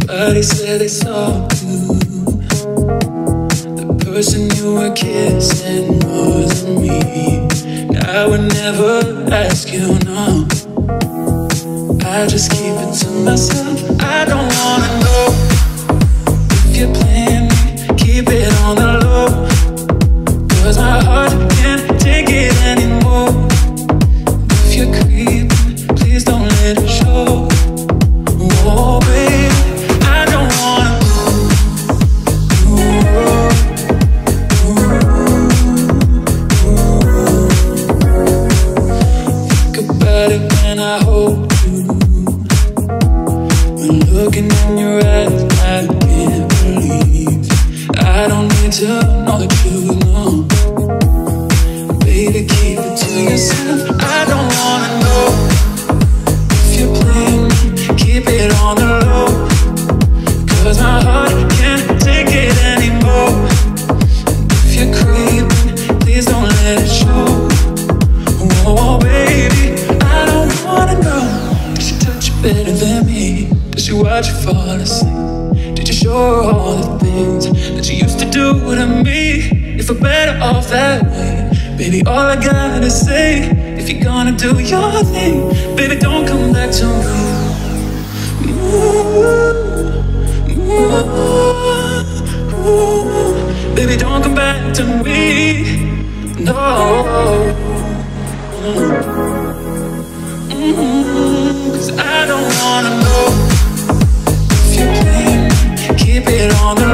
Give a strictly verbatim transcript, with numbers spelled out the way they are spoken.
Somebody said they saw you. The person you were kissing wasn't me. I would never ask you, no. I just keep it to myself. I don't wanna know if you're playing me. Keep it on the low, 'cause my heart can't take it anymore. If you're creeping, please don't let it show. Oh baby, I don't wanna ooh, ooh, ooh. Think about it when I hold you. When looking in your eyes, I can't believe. I don't need to know the truth, no. Baby, keep it to yourself. I don't wanna know if you're playing me. Keep it on the low, 'cause my heart can't take it anymore. If you're creeping, please don't let it show. Oh baby, I don't wanna know. Did she touch you better than me? Did she watch you fall asleep? Did you show her all the things that you used to do to me? If we're better off that way, baby, all I gotta say, if you're gonna do your thing, baby, don't come back to me. Ooh, ooh, ooh. Baby, don't come back to me. No. Mm-hmm. 'Cause I don't wanna know if you're playing me. Keep it on the